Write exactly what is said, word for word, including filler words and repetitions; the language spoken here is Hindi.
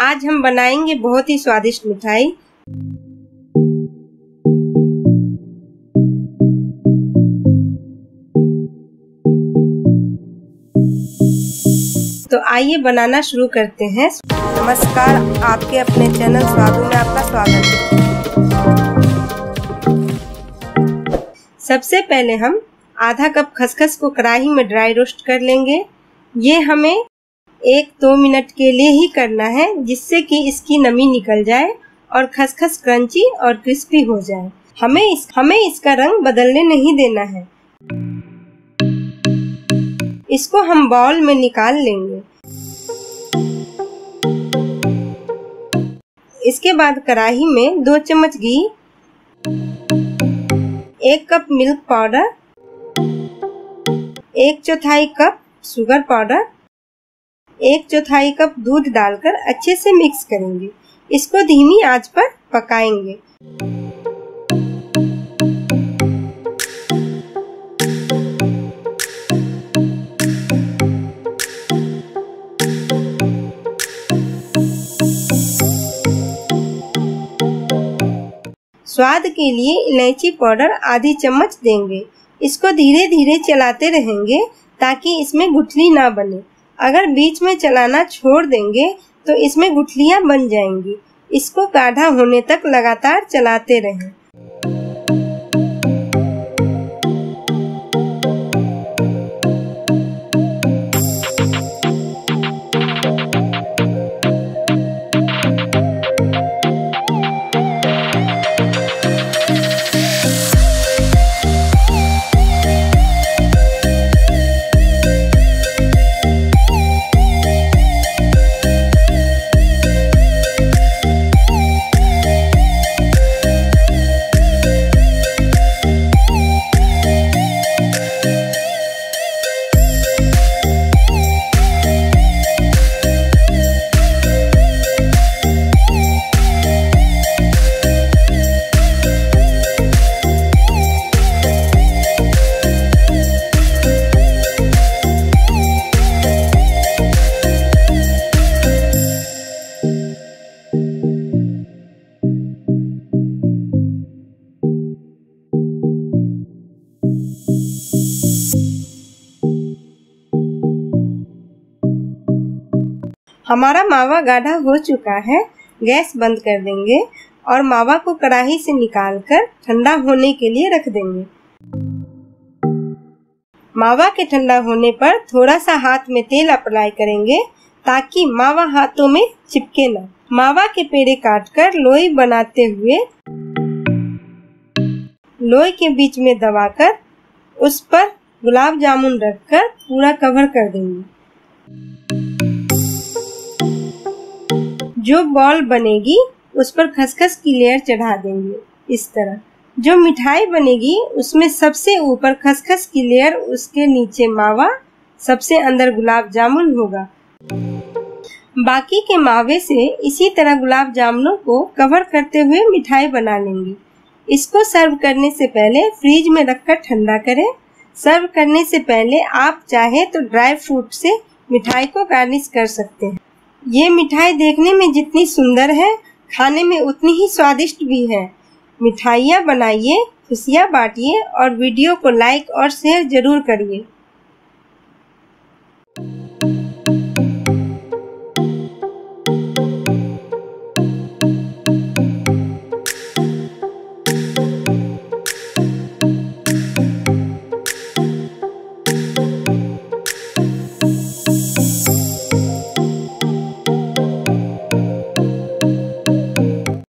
आज हम बनाएंगे बहुत ही स्वादिष्ट मिठाई। तो आइए बनाना शुरू करते हैं। नमस्कार, आपके अपने चैनल स्वादों में आपका स्वागत है। सबसे पहले हम आधा कप खसखस को कढ़ाई में ड्राई रोस्ट कर लेंगे। ये हमें एक दो मिनट के लिए ही करना है, जिससे कि इसकी नमी निकल जाए और खसखस क्रंची और क्रिस्पी हो जाए। हमें इस हमें इसका रंग बदलने नहीं देना है। इसको हम बाउल में निकाल लेंगे। इसके बाद कढ़ाई में दो चम्मच घी, एक कप मिल्क पाउडर, एक चौथाई कप शुगर पाउडर, एक चौथाई कप दूध डालकर अच्छे से मिक्स करेंगे। इसको धीमी आंच पर पकाएंगे। स्वाद के लिए इलायची पाउडर आधी चम्मच देंगे। इसको धीरे धीरे चलाते रहेंगे ताकि इसमें गुठली ना बने। अगर बीच में चलाना छोड़ देंगे तो इसमें गुठलियां बन जाएंगी। इसको गाढ़ा होने तक लगातार चलाते रहें। हमारा मावा गाढ़ा हो चुका है। गैस बंद कर देंगे और मावा को कढ़ाई से निकालकर ठंडा होने के लिए रख देंगे। मावा के ठंडा होने पर थोड़ा सा हाथ में तेल अप्लाई करेंगे ताकि मावा हाथों में चिपके न। मावा के पेड़े काटकर लोई बनाते हुए लोई के बीच में दबाकर उस पर गुलाब जामुन रखकर पूरा कवर कर देंगे। जो बॉल बनेगी उस पर खसखस की लेयर चढ़ा देंगे। इस तरह जो मिठाई बनेगी उसमें सबसे ऊपर खसखस की लेयर, उसके नीचे मावा, सबसे अंदर गुलाब जामुन होगा। बाकी के मावे से इसी तरह गुलाब जामुनों को कवर करते हुए मिठाई बना लेंगे। इसको सर्व करने से पहले फ्रिज में रखकर ठंडा करें। सर्व करने से पहले आप चाहे तो ड्राई फ्रूट से मिठाई को गार्निश कर सकते हैं। ये मिठाई देखने में जितनी सुंदर है, खाने में उतनी ही स्वादिष्ट भी है। मिठाइयाँ बनाइए, खुशियाँ बांटिए और वीडियो को लाइक और शेयर जरूर करिए।